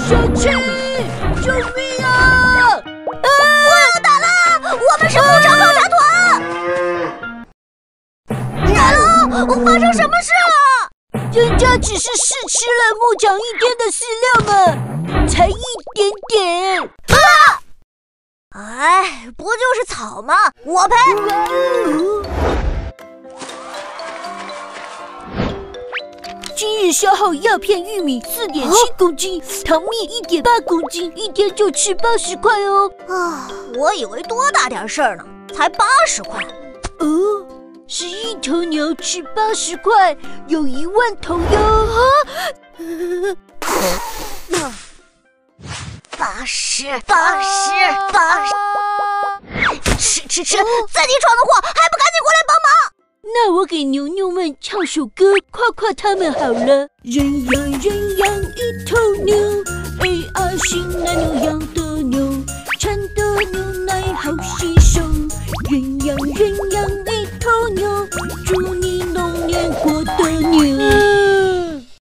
小青，救命啊！ 我要打了！我们是牧场考察团。来了，发生什么事了？ 人家只是试吃了牧场1天的饲料嘛，才一点点。 啊！哎，不就是草吗？我赔。 今日消耗药片玉米4.7公斤，糖蜜1.8公斤，1天就吃80块哦。 啊，我以为多大点事儿呢，才80块。 哦，是1头牛吃80块，有1万头哟。 80，吃，自己闯的祸还不赶紧过来帮忙！ 那我给牛牛们唱首歌，夸夸他们好了。人养1头牛，心爱牛羊的牛。